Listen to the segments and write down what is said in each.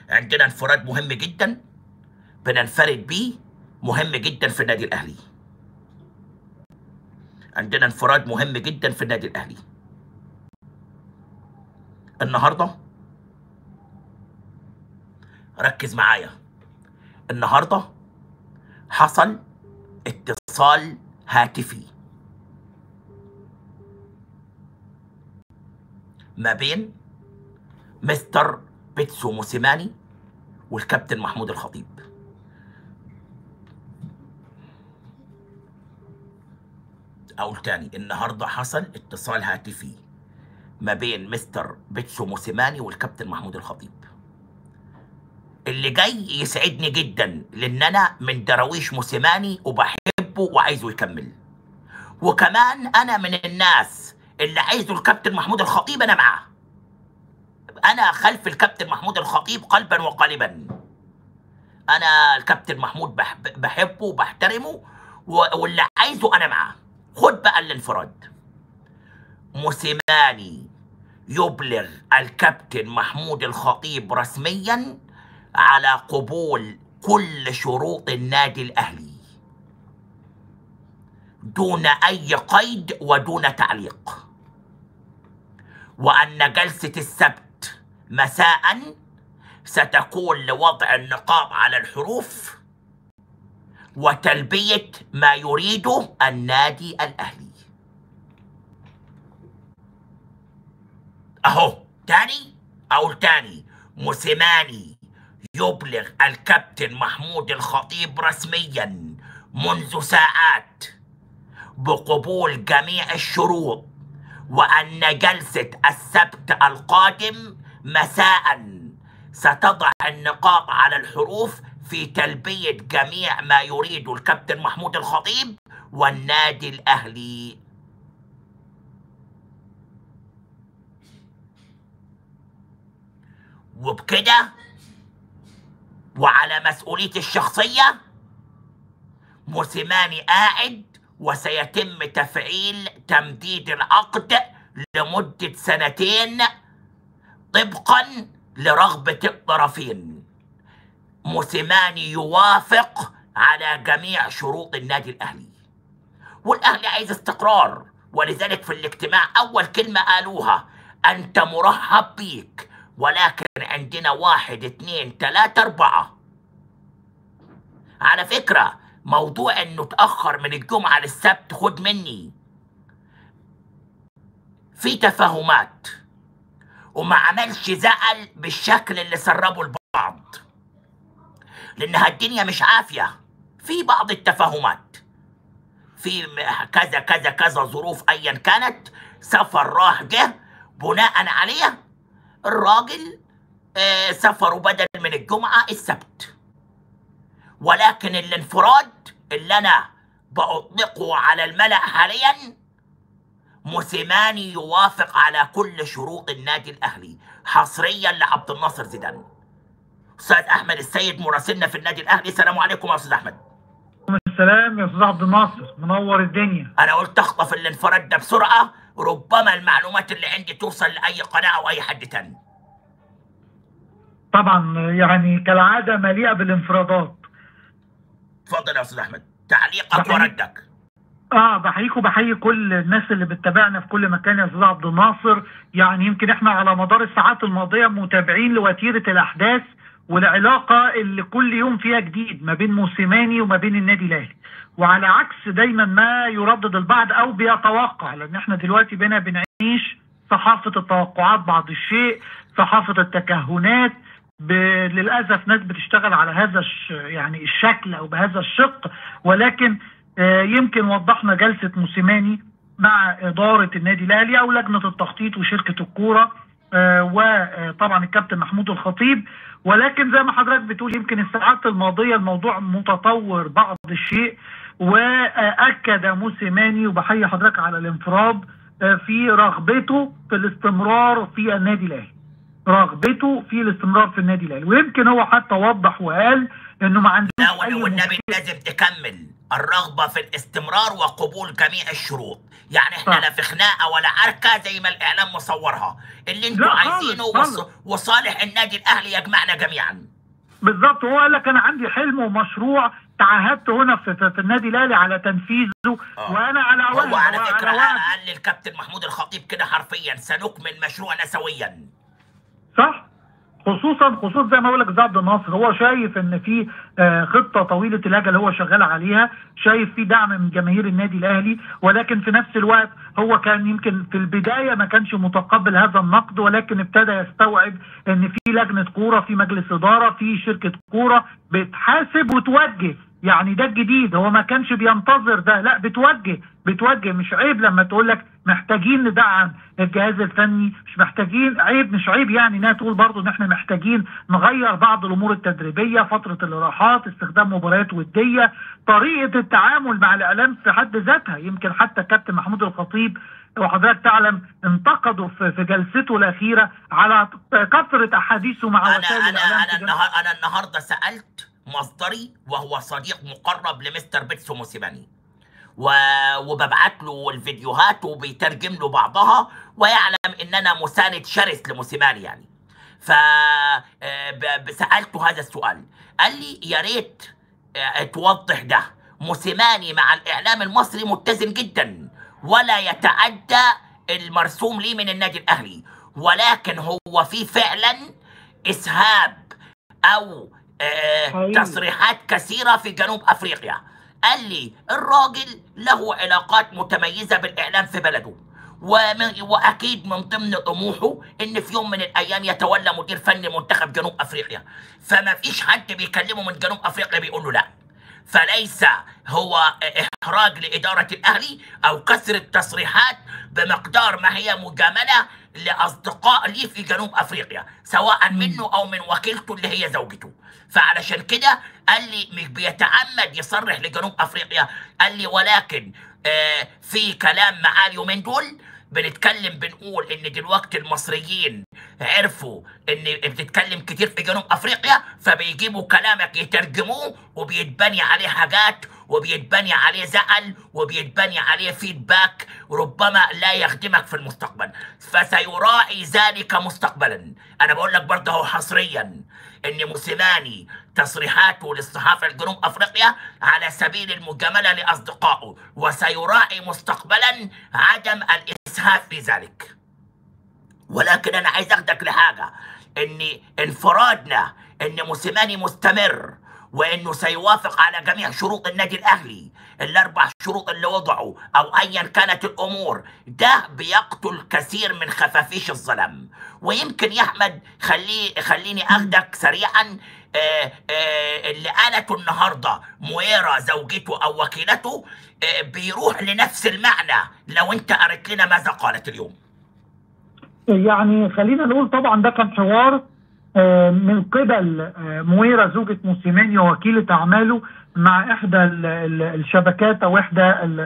عندنا انفراد مهم جدا بننفرد بيه، مهم جدا في النادي الاهلي. عندنا انفراد مهم جدا في النادي الاهلي. النهارده ركز معايا، النهارده حصل اتصال هاتفي ما بين مستر بيتسو موسيماني والكابتن محمود الخطيب. اقول تاني، النهارده حصل اتصال هاتفي ما بين مستر بيتسو موسيماني والكابتن محمود الخطيب. اللي جاي يسعدني جدا لان انا من دراويش موسيماني وبحبه وعايزه يكمل، وكمان انا من الناس اللي عايزه الكابتن محمود الخطيب. انا معاه، انا خلف الكابتن محمود الخطيب قلبا وقالبا. انا الكابتن محمود بحبه وبحترمه، واللي عايزه انا معاه. خد بقى الانفراد. موسيماني يبلغ الكابتن محمود الخطيب رسميا على قبول كل شروط النادي الاهلي دون اي قيد ودون تعليق، وان جلسة السبت مساء ستكون لوضع النقاط على الحروف وتلبية ما يريده النادي الاهلي. اهو تاني، اقول تاني، موسيماني يبلغ الكابتن محمود الخطيب رسميا منذ ساعات بقبول جميع الشروط، وأن جلسة السبت القادم مساء ستضع النقاط على الحروف في تلبية جميع ما يريد الكابتن محمود الخطيب والنادي الأهلي. وبكده وعلى مسؤوليتي الشخصية موسيماني قاعد، وسيتم تفعيل تمديد العقد لمدة 2 طبقا لرغبة الطرفين. موسيماني يوافق على جميع شروط النادي الأهلي، والأهلي عايز استقرار، ولذلك في الاجتماع أول كلمة قالوها: أنت مرحب بيك، ولكن عندنا 1 2 3 4. على فكرة موضوع انه اتأخر من الجمعة للسبت، خد مني، في تفاهمات وما عملش زعل بالشكل اللي سربوا البعض، لانها الدنيا مش عافية. في بعض التفاهمات، في كذا كذا كذا ظروف ايا كانت، سفر راح جه، بناء عليه الراجل سفره بدل من الجمعة السبت. ولكن الانفراد اللي انا بأطلقه على الملأ حاليا، موسيماني يوافق على كل شروط النادي الاهلي حصريا لعبد الناصر زيدان. استاذ احمد السيد مراسلنا في النادي الاهلي، السلام عليكم يا استاذ احمد. السلام يا استاذ عبد الناصر، منور الدنيا. انا قلت اخطف الانفراد ده بسرعه، ربما المعلومات اللي عندي توصل لاي قناه او اي حد تاني. طبعا يعني كالعاده مليئه بالانفرادات. اتفضل يا استاذ احمد، تعليقك وردك. بحييك وبحيي كل الناس اللي بتتابعنا في كل مكان يا استاذ عبد الناصر. يعني يمكن احنا على مدار الساعات الماضيه متابعين لوتيره الاحداث والعلاقه اللي كل يوم فيها جديد ما بين موسيماني وما بين النادي الاهلي، وعلى عكس دايما ما يردد البعض او بيتوقع، لان احنا دلوقتي بقينا بنعيش صحافه التوقعات بعض الشيء، صحافه التكهنات. للاسف ناس بتشتغل على هذا يعني الشكل او بهذا الشق. ولكن يمكن وضحنا جلسه موسيماني مع اداره النادي الاهلي او لجنه التخطيط وشركه الكوره وطبعا الكابتن محمود الخطيب. ولكن زي ما حضرتك بتقول يمكن الساعات الماضيه الموضوع متطور بعض الشيء، واكد موسيماني، وبحيي حضرتك على الانفراد في رغبته في الاستمرار في النادي الاهلي. رغبته في الاستمرار في النادي الاهلي. ويمكن هو حتى وضح وقال انه ما عندوش لا اي والنبي مشكله. لازم تكمل الرغبة في الاستمرار وقبول جميع الشروط. يعني احنا لا في خناقة ولا عركة زي ما الإعلام مصورها. اللي انتوا لا عايزينه خالص. وصالح النادي الأهلي يجمعنا جميعا. بالظبط. هو قال لك انا عندي حلم ومشروع تعهدت هنا في النادي الاهلي على تنفيذه، وانا على وعد. هو على فكرة قال للكابتن محمود الخطيب كده حرفيا: سنكمل مشروعنا سويا. صح. خصوصا زي ما بقول لك زي عبد الناصر، هو شايف ان في خطه طويله الاجل هو شغال عليها، شايف في دعم من جماهير النادي الاهلي، ولكن في نفس الوقت هو كان يمكن في البدايه ما كانش متقبل هذا النقد، ولكن ابتدى يستوعب ان في لجنه كوره، في مجلس اداره، في شركه كوره بتحاسب وتوجه. يعني ده الجديد، هو ما كانش بينتظر ده، لا بتوجه. مش عيب لما تقول لك محتاجين ندعم الجهاز الفني، مش محتاجين، مش عيب يعني انها تقول برضه ان احنا محتاجين نغير بعض الامور التدريبيه، فتره الاراحات، استخدام مباريات وديه، طريقه التعامل مع الاعلام في حد ذاتها. يمكن حتى الكابتن محمود الخطيب وحضرتك تعلم انتقدوا في جلسته الاخيره على كثره احاديثه مع وسائل الاعلام. انا النهارده سالت مصدري وهو صديق مقرب لمستر بيتسو موسيماني، وببعت له الفيديوهات وبيترجم له بعضها، ويعلم ان انا مساند شرس لموسيماني يعني. فسالته هذا السؤال، قال لي يا ريت توضح ده. موسيماني مع الاعلام المصري متزن جدا ولا يتعدى المرسوم ليه من النادي الاهلي، ولكن هو في فعلا اسهاب او تصريحات كثيره في جنوب افريقيا. قال لي الراجل له علاقات متميزه بالاعلام في بلده، واكيد من ضمن طموحه ان في يوم من الايام يتولى مدير فني منتخب جنوب افريقيا، فما فيش حد بيكلمه من جنوب افريقيا بيقول له لا. فليس هو احراج لاداره الاهلي او كثره تصريحات بمقدار ما هي مجامله لاصدقاء لي في جنوب افريقيا، سواء منه او من وكيلته اللي هي زوجته. فعلشان كده قال لي مش بيتعمد يصرح لجنوب افريقيا، قال لي ولكن في كلام معاه اليومين دول بنتكلم بنقول ان دلوقتي المصريين عرفوا ان بتتكلم كتير في جنوب افريقيا، فبيجيبوا كلامك يترجموه وبيتبني عليه حاجات وبيتبني عليه زعل وبيتبني عليه فيدباك ربما لا يخدمك في المستقبل، فسيراعي ذلك مستقبلا. انا بقول لك برضه حصريا ان موسيماني تصريحاته للصحافه الجنوب افريقيا على سبيل المجامله لاصدقائه، وسيراعي مستقبلا عدم الاسهاب في ذلك. ولكن انا عايز اخدك لحاجه، ان انفرادنا ان موسيماني مستمر وانه سيوافق على جميع شروط النادي الاهلي، الاربع شروط اللي وضعوا او ايا كانت الامور، ده بيقتل كثير من خفافيش الظلام. ويمكن يا احمد خليني اخدك سريعا، اللي قالته النهارده مويرا زوجته او وكيلته بيروح لنفس المعنى. لو انت قريت لنا ماذا قالت اليوم. يعني خلينا نقول طبعا ده كان حوار من قبل مويرا زوجة موسيماني ووكيلة أعماله مع إحدى الشبكات أو إحدى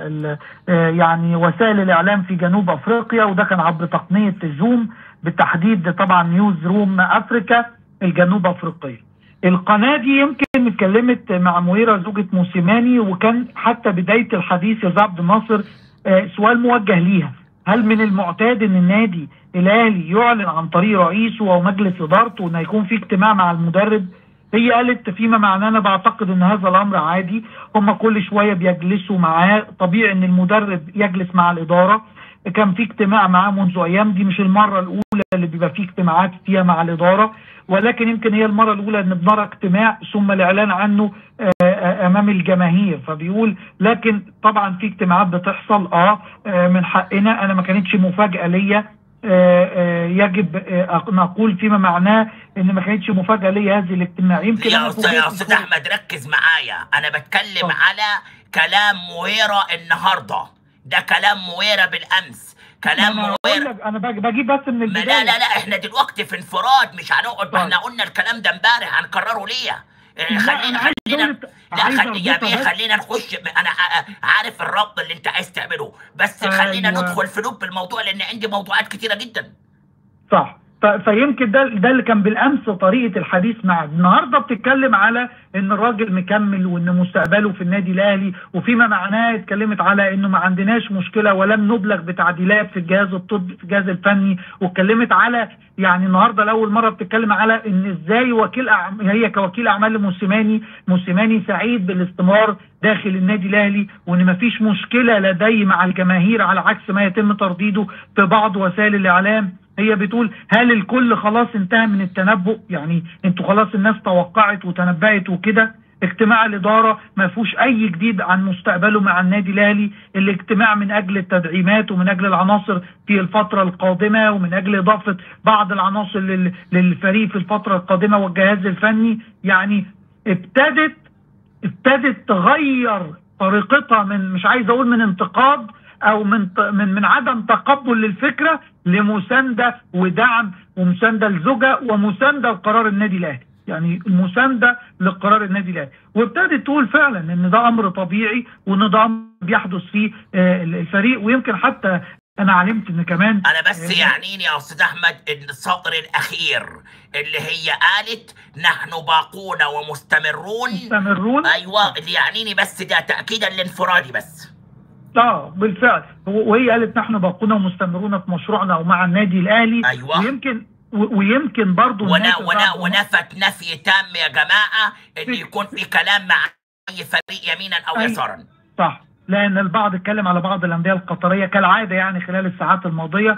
يعني وسائل الإعلام في جنوب أفريقيا، وده كان عبر تقنية زوم، بالتحديد طبعا نيوز روم أفريكا الجنوب أفريقية. القناة دي يمكن اتكلمت مع مويرا زوجة موسيماني، وكان حتى بداية الحديث يا عبد الناصر سؤال موجه ليها: هل من المعتاد ان النادي الاهلي يعلن عن طريق رئيسه او مجلس ادارته ان يكون في اجتماع مع المدرب؟ هي قالت فيما معناه انا بعتقد ان هذا الامر عادي، هم كل شويه بيجلسوا معاه، طبيعي ان المدرب يجلس مع الاداره. كان في اجتماع معاه منذ ايام، دي مش المره الاولى اللي بيبقى فيه اجتماعات فيها مع الاداره، ولكن يمكن هي المره الاولى ان بنرى اجتماع ثم الاعلان عنه امام الجماهير. فبيقول لكن طبعا في اجتماعات بتحصل من حقنا، انا ما كانتش مفاجاه ليا، يجب نقول فيما معناه ان ما كانتش مفاجاه ليا هذه الاجتماع. يمكن يا استاذ احمد ركز معايا، انا بتكلم على كلام مويرا النهارده، ده كلام مويرا بالامس، كلام مويرا. انا بجيب بس من البدايه. لا احنا دلوقتي في انفراد، مش هنقعد، احنا قلنا الكلام ده امبارح، هنكرره ليه؟ خلينا نخش. انا عارف الربط اللي انت عايز تعمله، بس خلينا ندخل في لب الموضوع لان عندي موضوعات كتيره جدا. صح. فيمكن ده اللي كان بالامس طريقه الحديث معه. النهارده بتتكلم على ان الراجل مكمل وان مستقبله في النادي الاهلي، وفيما معناه اتكلمت على انه ما عندناش مشكله ولم نبلغ بتعديلات في الجهاز الطبي في الجهاز الفني، واتكلمت على يعني النهارده لاول مره بتتكلم على ان ازاي هي كوكيل اعمال موسيماني سعيد بالاستمرار داخل النادي الاهلي، وان ما فيش مشكله لديه مع الجماهير على عكس ما يتم ترديده في بعض وسائل الاعلام. هي بتقول هل الكل خلاص انتهى من التنبؤ؟ يعني انتوا خلاص الناس توقعت وتنبأت وكده. اجتماع الاداره ما فيهوش اي جديد عن مستقبله مع النادي الاهلي، الاجتماع من اجل التدعيمات ومن اجل العناصر في الفتره القادمه ومن اجل اضافه بعض العناصر للفريق في الفتره القادمه والجهاز الفني. يعني ابتدت تغير طريقتها من مش عايز اقول من انتقاد او من عدم تقبل للفكره لمسانده ودعم ومسانده لزوجها ومسانده لقرار النادي الاهلي، يعني المسانده لقرار النادي الاهلي. وابتدت تقول فعلا ان ده امر طبيعي وان ده امر بيحدث فيه الفريق. ويمكن حتى انا علمت ان كمان انا بس يعنيني يا استاذ احمد ان السطر الاخير اللي هي قالت نحن باقون ومستمرون ايوه، اللي يعنيني بس ده تاكيدا لانفرادي بس. بالفعل، وهي قالت نحن باقون ومستمرون في مشروعنا ومع النادي الاهلي. ايوه، ويمكن برضه ونفت نفي تام يا جماعه ان يكون في كلام مع اي فريق يمينا او يسارا. صح، لان البعض اتكلم على بعض الانديه القطريه كالعاده يعني خلال الساعات الماضيه،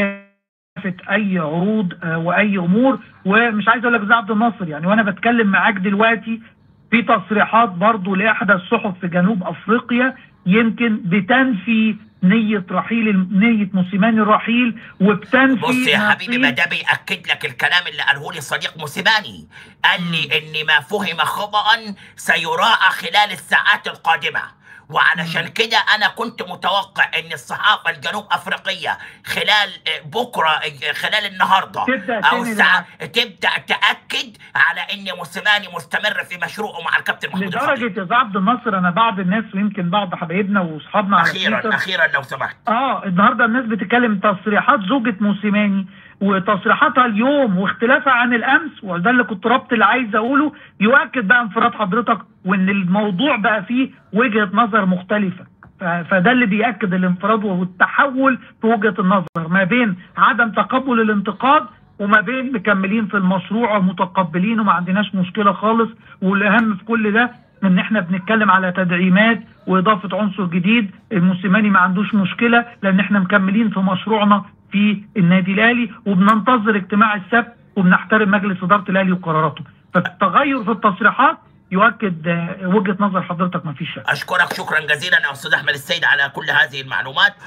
فشافت اي عروض واي امور. ومش عايز اقول لك زي عبد الناصر، يعني وانا بتكلم معاك دلوقتي في تصريحات برضه لاحدى الصحف في جنوب افريقيا يمكن بتنفي نية موسيماني الرحيل، وبتنفي بص يا حبيبي، ما ده بيأكد لك الكلام اللي قاله لي صديق موسيماني. قال لي ان ما فهم خطأ سيراعى خلال الساعات القادمة، وعلشان كده انا كنت متوقع ان الصحافه الجنوب افريقيه خلال بكره خلال النهارده او الساعه تبدا تاكد على ان موسيماني مستمر في مشروعه مع الكابتن محمود الخطيب. لدرجه يا عبد الناصر انا بعض الناس ويمكن بعض حبايبنا واصحابنا على اخيرا لو سمحت، النهارده الناس بتتكلم تصريحات زوجة موسيماني وتصريحاتها اليوم واختلافها عن الامس، وده اللي كنت اللي عايز اقوله يؤكد بقى انفراد حضرتك وان الموضوع بقى فيه وجهة نظر مختلفة. فده اللي بيأكد الانفراد والتحول في وجهة النظر ما بين عدم تقبل الانتقاد وما بين مكملين في المشروع ومتقبلين وما عندناش مشكلة خالص. والاهم في كل ده ان احنا بنتكلم على تدعيمات واضافة عنصر جديد. الموسيماني ما عندوش مشكلة لان احنا مكملين في مشروعنا في النادي الاهلي وبننتظر اجتماع السبت وبنحترم مجلس اداره الاهلي وقراراته. فالتغير في التصريحات يؤكد وجهه نظر حضرتك ما فيش شك. اشكرك شكرا جزيلا يا استاذ احمد السيد على كل هذه المعلومات.